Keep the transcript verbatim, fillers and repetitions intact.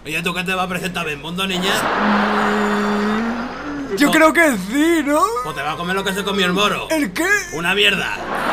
Oye, ¿tú qué te va a presentar Ben Mundo, niña? Yo creo que sí, ¿no? ¿O te va a comer lo que se comió el moro? ¿El qué? ¡Una mierda!